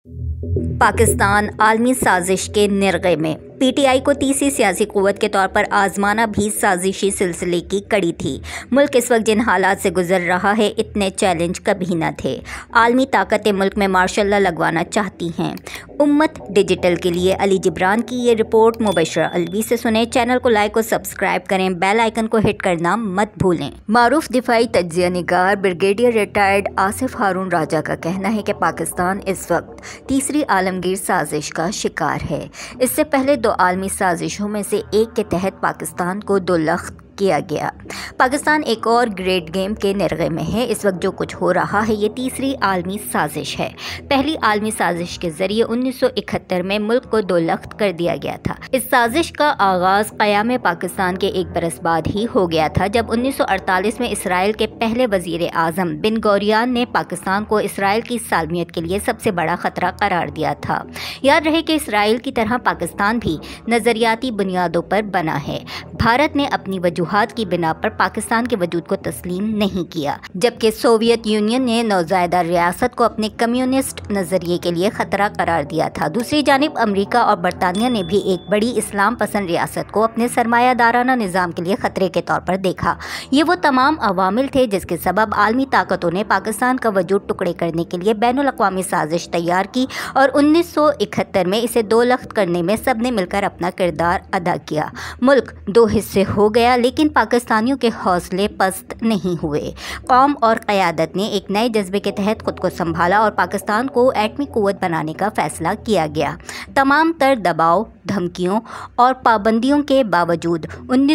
पाकिस्तान आलमी साजिश के निर्गे में। पीटीआई को तीसरी सियासी कुव्वत के तौर पर आजमाना भी साजिशी सिलसिले की कड़ी थी। मुल्क इस वक्त जिन हालात से गुजर रहा है, इतने चैलेंज कभी न थे। आलमी ताकतें मुल्क में मार्शल लॉ लगवाना चाहती हैं। उम्मत डिजिटल के लिए अली जिब्रान की ये रिपोर्ट मुबशरा अलवी से सुने। चैनल को लाइक और सब्सक्राइब करें, बेल आइकन को हिट करना मत भूलें। मारूफ दिफाई तज्जिया निगार ब्रिगेडियर रिटायर्ड आसिफ हारून राजा का कहना है कि पाकिस्तान इस वक्त तीसरी आलमगीर साजिश का शिकार है। इससे पहले दो आलमी साजिशों में से एक के तहत पाकिस्तान को दोलख्त किया गया। पाकिस्तान एक और ग्रेट गेम के निर्गे में है। इस वक्त जो कुछ हो रहा है, ये तीसरी आलमी साजिश है। पहली आलमी साजिश के जरिए 1971 में मुल्क को दोलख्त कर दिया गया था। इस साजिश का आगाज क़याम पाकिस्तान के एक बरस बाद ही हो गया था, जब 1948 में इसराइल के पहले वजीर आज़म बिन गौरियान ने पाकिस्तान को इसराइल की सालमियत के लिए सबसे बड़ा खतरा करार दिया था। याद रहे कि इसराइल की तरह पाकिस्तान भी नज़रियाती बुनियादों पर बना है। भारत ने अपनी वजूहात की बिना पर पाकिस्तान के वजूद को तस्लीम नहीं किया, जबकि सोवियत यूनियन ने नौज़ायदा रियासत को अपने कम्युनिस्ट नज़रिए के लिए ख़तरा करार दिया था। दूसरी जानिब अमेरिका और बरतानिया ने भी एक बड़ी इस्लाम पसंद रियासत को अपने सरमायादाराना निज़ाम के लिए ख़तरे के तौर पर देखा। ये वो तमाम अवामिल थे जिसके सबब आलमी ताकतों ने पाकिस्तान का वजूद टुकड़े करने के लिए बैनुल अक़वामी साजिश तैयार की और 1971 में इसे दोलख्त करने में सब ने मिलकर अपना किरदार अदा किया। मुल्क दो हिस्से हो गया, लेकिन पाकिस्तानियों के हौसले पस्त नहीं हुए। कौम और क़यादत ने एक नए जज्बे के तहत खुद को संभाला और पाकिस्तान को एटमी कुव्वत बनाने का फैसला किया गया। तमाम तर दबाव, धमकियों और पाबंदियों के बावजूद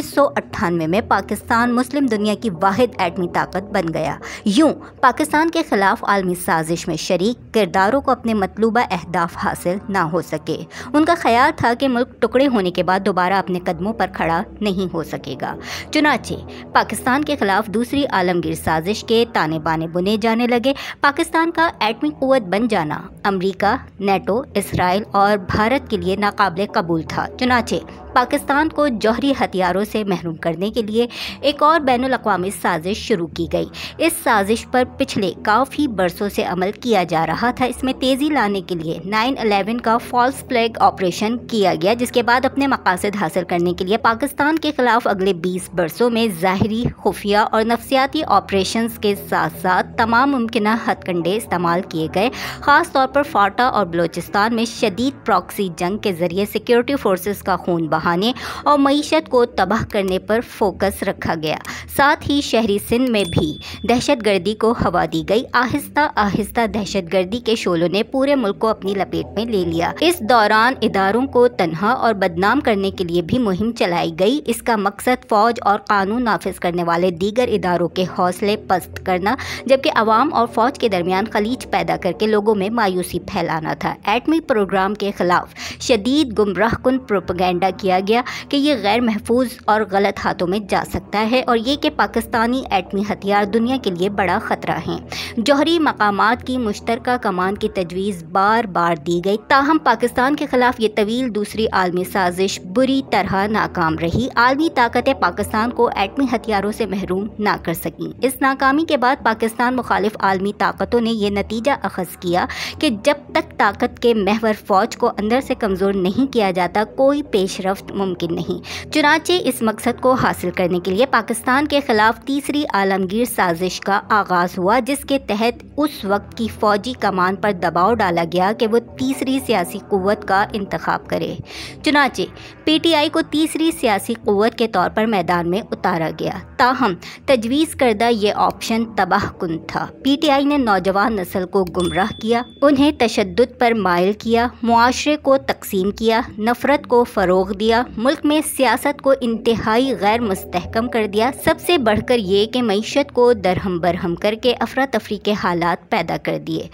1998 में पाकिस्तान मुस्लिम दुनिया की वाहिद एटमी ताकत बन गया। यूं पाकिस्तान के खिलाफ आलमी साजिश में शरीक किरदारों को अपने मतलूबा अहदाफ हासिल ना हो सके। उनका ख्याल था कि मुल्क टुकड़े होने के बाद दोबारा अपने कदमों पर खड़ा नहीं हो सकेगा। चुनाचे पाकिस्तान के खिलाफ दूसरी आलमगीर साजिश के ताने बाने बुने जाने लगे। पाकिस्तान का एटमी कुव्वत बन जाना अमेरिका, नेटो, इसराइल और भारत के लिए नाकाबिले कबूल था। चुनाचे पाकिस्तान को जौहरी हथियारों से महरूम करने के लिए एक और बैनुल अक़वामी साजिश शुरू की गई। इस साजिश पर पिछले काफ़ी बरसों से अमल किया जा रहा था। इसमें तेज़ी लाने के लिए 9/11 का फॉल्स फ्लैग ऑपरेशन किया गया, जिसके बाद अपने मकासद हासिल करने के लिए पाकिस्तान के खिलाफ अगले 20 बरसों में ज़ाहिरी, खुफिया और नफ्सियाती ऑपरेशंस के साथ साथ तमाम मुमकिन हथकंडे इस्तेमाल किए गए। ख़ास तौर पर फाटा और बलोचिस्तान में शदीद प्रॉक्सी जंग के ज़रिए सिक्योरिटी फोर्सेस का खून बहाने और मईशत को तबाह करने पर फोकस रखा गया। साथ ही शहरी सिंध में भी दहशतगर्दी को हवा दी गई। आहिस्ता आहिस्ता दहशतगर्दी के शोलों ने पूरे मुल्क को अपनी लपेट में ले लिया। इस दौरान इदारों को तन्हा और बदनाम करने के लिए भी मुहिम चलाई गई। इसका मकसद फौज और कानून नाफिज करने वाले दीगर इदारों के हौसले पस्त करना, जबकि अवाम और फौज के दरमियान खलीज पैदा करके लोगों में मायूसी फैलाना था। एटमी प्रोग्राम के खिलाफ शदीद गुमराह कुन प्रोपेगेंडा किया गया कि ये गैर महफूज और गलत हाथों में जा सकता है और ये कि पाकिस्तानी एटमी हथियार दुनिया के लिए बड़ा खतरा हैं। जौहरी मकामात की मुश्तरका कमान की तजवीज़ बार बार दी गई, ताहम पाकिस्तान के खिलाफ ये तवील दूसरी आलमी साजिश बुरी तरह नाकाम रही। आलमी ताकतें पाकिस्तान को एटमी हथियारों से महरूम ना कर सकीं। इस नाकामी के बाद पाकिस्तान मुखालिफ आलमी ताकतों ने यह नतीजा अखज़ किया कि जब तक ताकत के महवर फौज को अंदर से कमज़ोर नहीं किया जाता, कोई पेशरफ्त मुमकिन नहीं। चुनाचे इस मकसद को हासिल करने के लिए पाकिस्तान के खिलाफ तीसरी आलमगीर साजिश का आगाज़ हुआ, जिसके तहत उस वक्त की फौजी कमान पर दबाव डाला गया कि वो तीसरी सियासी कुव्वत का इंतखाब करे। चुनाचे पीटीआई को तीसरी सियासी कुव्वत के तौर पर मैदान में उतारा गया, ताहम तजवीज़ करदा ये ऑप्शन तबाह कुन था। पीटीआई ने नौजवान नस्ल को गुमराह किया, उन्हें तशद्दुद पर माइल किया, मुआशरे को तकसीम किया, नफरत को फ़रोग़ दिया, मुल्क में सियासत को इंतहाई गैर मुस्तहकम कर दिया। सबसे बढ़कर ये कि मईशत को दरहम बरहम करके अफरा तफरी के हालात पैदा कर दिए।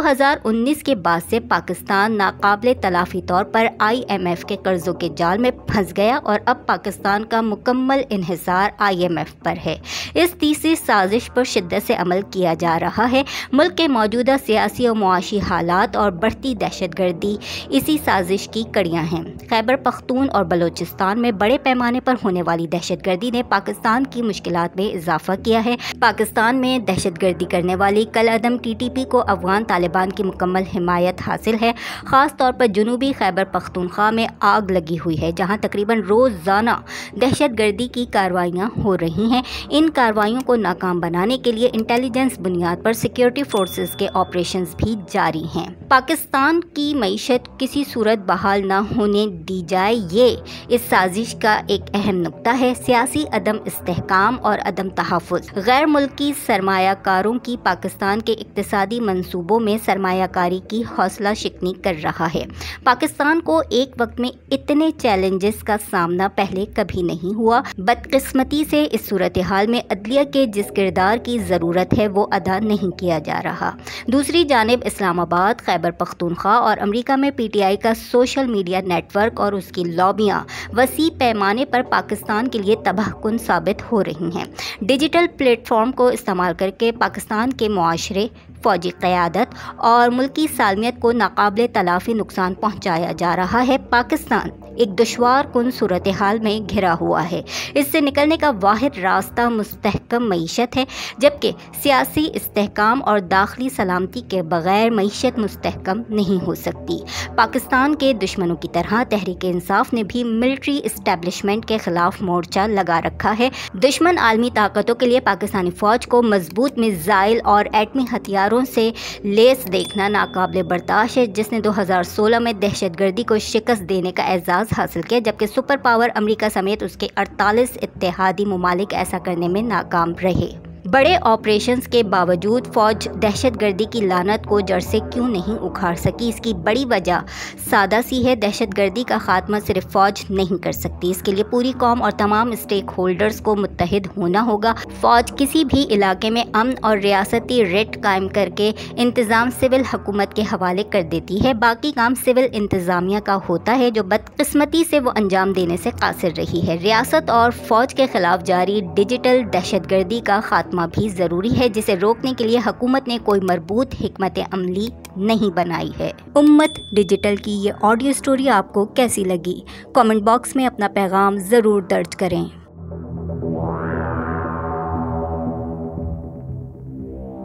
2019 के बाद से पाकिस्तान नाकाबिले तलाफ़ी तौर पर IMF के कर्ज़ों के जाल में फंस गया और अब पाकिस्तान का मुकम्मल इन्हिसार IMF पर है। तीसरी साजिश पर शिद्दत से अमल किया जा रहा है। मुल्क के मौजूदा सियासी और मुआशी حالات اور بڑھتی دہشت گردی اسی سازش کی کڑیاں ہیں۔ خیبر پختون اور بلوچستان میں بڑے پیمانے پر ہونے والی دہشت گردی نے پاکستان کی مشکلات میں اضافہ کیا ہے۔ پاکستان میں دہشت گردی کرنے والی کالعدم TTP کو افغان طالبان کی مکمل حمایت حاصل ہے۔ خاص طور پر جنوبی خیبر پختونخوا میں آگ لگی ہوئی ہے، جہاں تقریباً روزانہ دہشت گردی کی کارروائیاں ہو رہی ہیں۔ ان کارروائیوں کو ناکام بنانے کے لیے انٹیلیجنس بنیاد پر سیکیورٹی فورسز کے آپریشنز بھی جاری ہیں۔ پاکستان کی معیشت کسی صورت بحال نہ ہونے دی جائے، یہ اس سازش کا ایک اہم نقطہ ہے۔ سیاسی عدم استحکام اور عدم تحفظ غیر ملکی سرمایہ کاروں کی پاکستان کے اقتصادی منصوبوں میں سرمایہ کاری کی حوصلہ شکنی کر رہا ہے۔ پاکستان کو ایک وقت میں اتنے چیلنجز کا سامنا پہلے کبھی نہیں ہوا۔ بدقسمتی سے اس صورتحال میں عدلیہ کے جس کردار کی ضرورت ہے وہ ادا نہیں کیا جا رہا۔ دوسری جانب اسلام آباد، خیبر پختونخوا اور امریکہ میں PTI کا سوشل میڈیا نیٹ ورک اور اس کی لابیاں وسیع پیمانے پر پاکستان کے لیے تباہ کن ثابت ہو رہی ہیں۔ ڈیجیٹل پلیٹ فارم کو استعمال کر کے پاکستان کے معاشرے، فوجی قیادت اور ملکی سالمیت کو ناقابل تلافی نقصان پہنچایا جا رہا ہے۔ پاکستان ایک دشوار کن صورتحال میں گھرا ہوا ہے۔ اس سے نکلنے کا واحد راستہ مستحکم معیشت ہے، جبکہ سیاسی استحکام اور داخلی سلامتی کے بغیر معیشت مستحکم نہیں ہو سکتی۔ پاکستان کے دشمنوں کی طرح تحریک انصاف نے بھی ملٹری اسٹیبلشمنٹ کے خلاف مورچہ لگا رکھا ہے۔ دشمن عالمی طاقتوں کے لیے پاکستانی فوج کو مضبوط میزائل اور ایٹمی ہتھیاروں سے لیس دیکھنا ناقابل برداشت ہے، جس نے 2016 میں دہشت گردی کو شکست دینے کا اعزاز حاصل کیا، جبکہ سپر پاور امریکہ سمیت اس کے 48 اتحادی ممالک ایسا کرنے میں ناکام رہے۔ بڑے آپریشنز کے باوجود فوج دہشت گردی کی لعنت کو جڑ سے کیوں نہیں اکھاڑ سکی؟ اس کی بڑی وجہ سادہ سی ہے، دہشت گردی کا خاتمہ صرف فوج نہیں کر سکتی، اس کے لیے پوری قوم اور تمام اسٹیک ہولڈرز کو متحد ہونا ہوگا۔ فوج کسی بھی علاقے میں امن اور ریاستی ریٹ قائم کر کے انتظام سول حکومت کے حوالے کر دیتی ہے، باقی کام سول انتظامیہ کا ہوتا ہے، جو بدقسمتی سے وہ انجام دینے سے قاصر رہی ہے۔ ریاست اور فوج کے خلاف جاری ڈیجیٹل دہشت گردی کا خاتمہ بھی ضروری ہے، جسے روکنے کے لیے حکومت نے کوئی مربوط حکمت عملی نہیں بنائی ہے۔ امت ڈیجیٹل کی یہ آڈیو سٹوری آپ کو کیسی لگی؟ کامنٹ باکس میں اپنا پیغام ضرور درج کریں۔